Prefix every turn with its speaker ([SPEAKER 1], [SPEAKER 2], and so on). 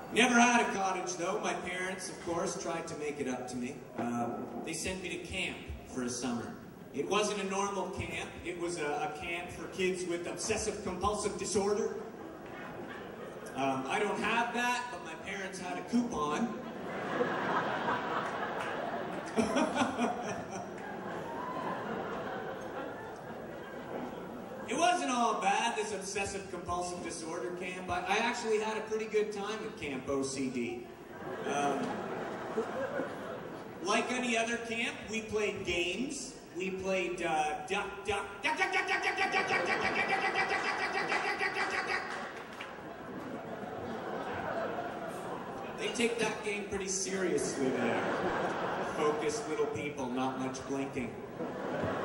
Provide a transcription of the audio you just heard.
[SPEAKER 1] Never had a cottage, though. My parents, of course, tried to make it up to me. They sent me to camp for a summer. It wasn't a normal camp. It was a camp for kids with obsessive-compulsive disorder. I don't have that, but my parents had a coupon. It wasn't all bad, this obsessive-compulsive disorder camp. I actually had a pretty good time at Camp OCD. Like any other camp, we played games. We played duck, duck, duck, duck, duck, duck, duck, duck, duck, duck, duck, duck, duck, duck, duck, duck, duck, duck. They take that game pretty seriously there. Focused little people, not much blinking.